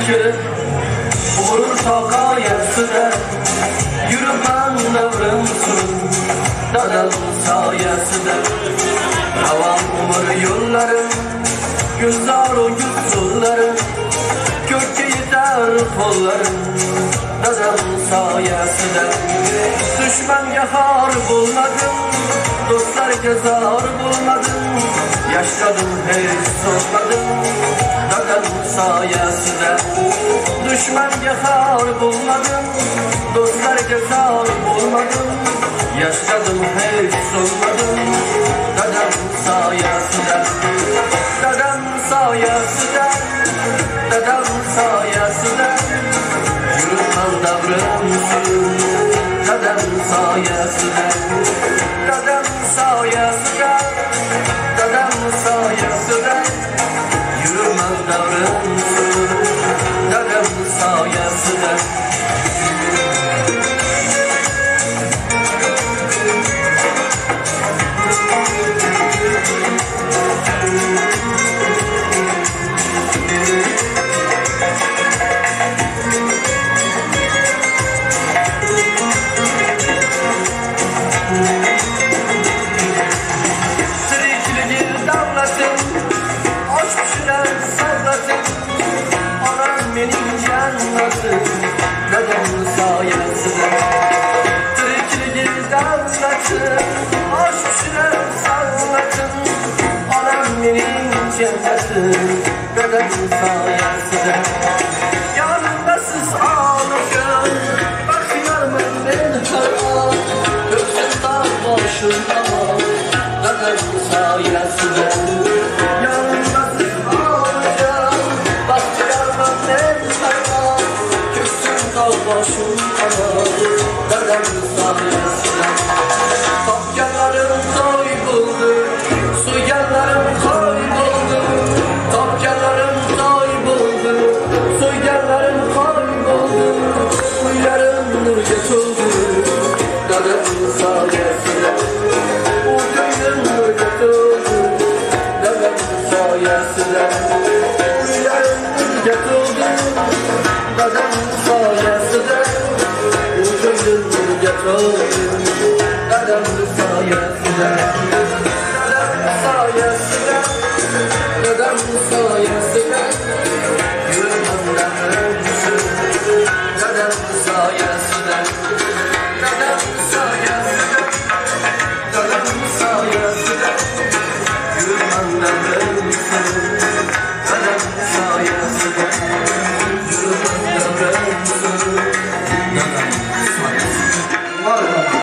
ki vurur sayesinde yürümem ömrümsün dedem sayesinde Ravan umur yollarım güzel o yüzsüzlerim kökçe yeter kollarım dedem sayesinde düşmanga har bulmadım dostlarga zar bulmadım yaşadım hiç sormadım dedem sayesinde düşmanga har bulmadım dostlarga zar bulmadım yaşadım hiç sormadım dedem sayesinde dedem sayesinde dedem sayesinde yürütmem devremsin dedem sayesinde dedem sayesinde dedem sayesinde yürümem devremsin dedem sayesinde dedem sayesinde Türkiye devleti aşk şiren salladım anam benim cenneti dedem sayesinde yanımda siz ağlarken bakıyorum ben her an göksün dağ başında dedem sayesinde yanımda siz ağlarken bakıyorum ben her an başım kanadı dedem sayesinde Tapkenlerim kayboldu soygenlerim kayboldu Tapkenlerim kayboldu soygenlerim kayboldu Kuylarım nur getirdi dedem sayesinde O köyüm nur getirdi dedem sayesinde Kuylarım nur getirdi dedem sayesinde Ucuyun getirdim dedem sayesinde